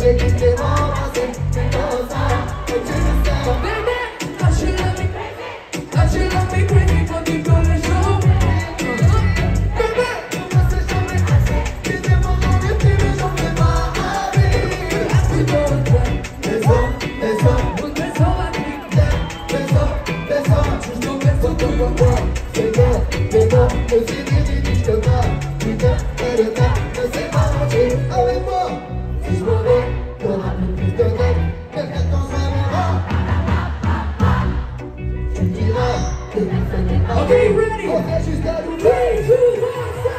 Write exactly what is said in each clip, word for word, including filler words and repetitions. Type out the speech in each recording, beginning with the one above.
j'ai quitté mon passé, c'est comme ça, et tu le sais. Baby, don't you love me crazy? Don't you love me crazy quand tu connais le show? Bébé, moi c'est jamais assez. Tu sais mon nom et tu me j'en fais pas avec. Plutôt toi, Descends, descends, vous te sens la vie. descends, descends. Je te fais tout Tout pour toi, c'est bon, c'est bon. Le civil, il dit je te bats. Putain, et le temps, ne sais pas mentir avec moi. Si je m'en vais, t'auras plus de tête. Quelqu'un t'en saura. Tu me diras que tu fais des pas. Okay, ready? On fait jusqu'à nous. Three, two, one, start.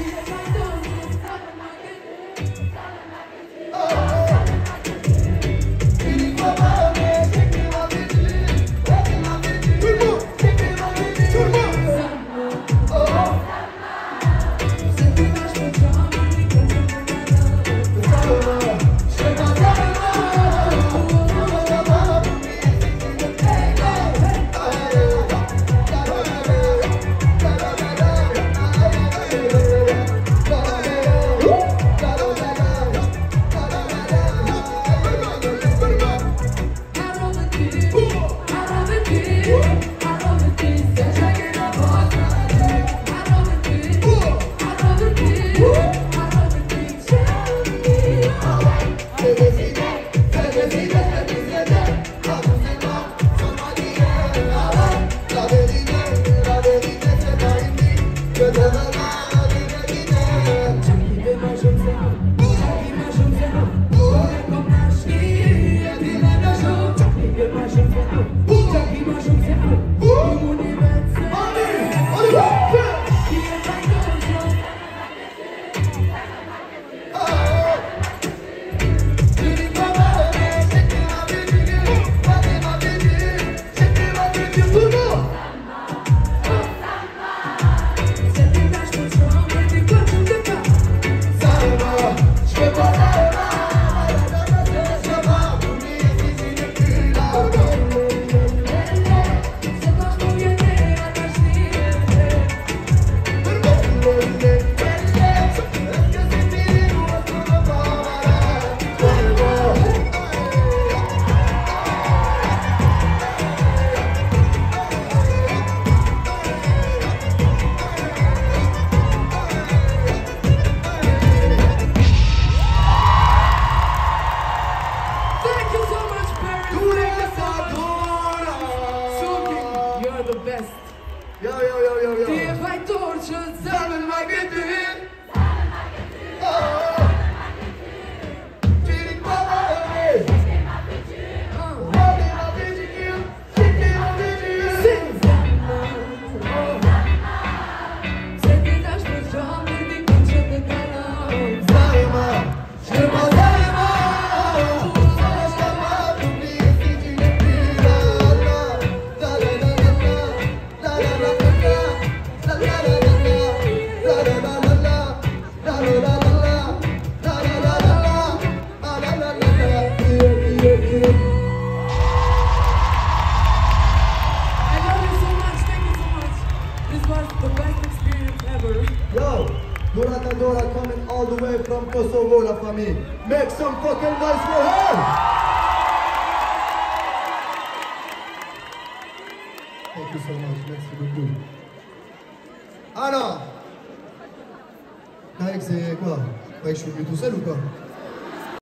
Yo, yo, yo, yo, yo. Dir bei Deutschland Sammeln mein Gefühl. Dorata Dora coming all the way from Kosovo, la famille. Make some fucking noise for her! Thank you so much, merci beaucoup. Alors, Tarek, c'est quoi? Ouais, je suis venu tout seul ou quoi?